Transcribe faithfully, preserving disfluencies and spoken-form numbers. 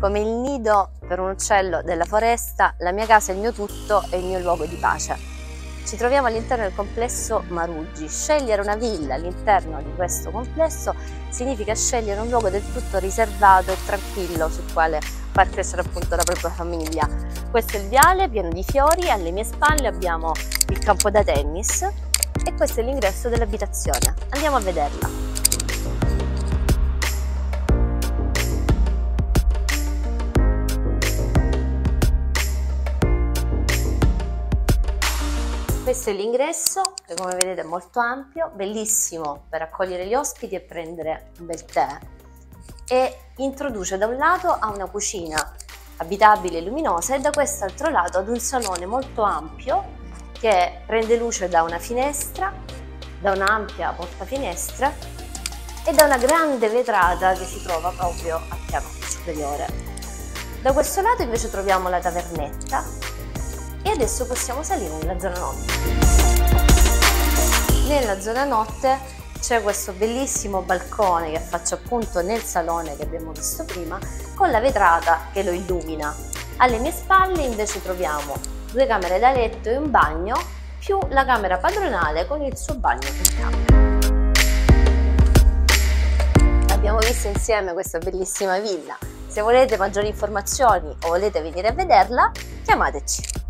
Come il nido per un uccello della foresta, la mia casa è il mio tutto e il mio luogo di pace. Ci troviamo all'interno del complesso Maruggi. Scegliere una villa all'interno di questo complesso significa scegliere un luogo del tutto riservato e tranquillo sul quale far crescere appunto la propria famiglia. Questo è il viale pieno di fiori, alle mie spalle abbiamo il campo da tennis e questo è l'ingresso dell'abitazione. Andiamo a vederla. Questo è l'ingresso che come vedete è molto ampio, bellissimo per accogliere gli ospiti e prendere un bel tè, e introduce da un lato a una cucina abitabile e luminosa e da quest'altro lato ad un salone molto ampio che prende luce da una finestra, da un'ampia porta finestra e da una grande vetrata che si trova proprio al piano superiore. Da questo lato invece troviamo la tavernetta. E adesso possiamo salire nella zona notte. Nella zona notte c'è questo bellissimo balcone che affaccia appunto nel salone che abbiamo visto prima, con la vetrata che lo illumina. Alle mie spalle invece troviamo due camere da letto e un bagno, più la camera padronale con il suo bagno in camera. Abbiamo visto insieme questa bellissima villa. Se volete maggiori informazioni o volete venire a vederla, chiamateci.